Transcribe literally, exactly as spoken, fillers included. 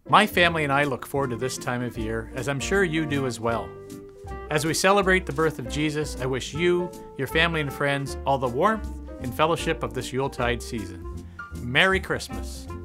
My family and I look forward to this time of year, as I'm sure you do as well. As we celebrate the birth of Jesus, I wish you, your family and friends, all the warmth and fellowship of this Yuletide season. Merry Christmas.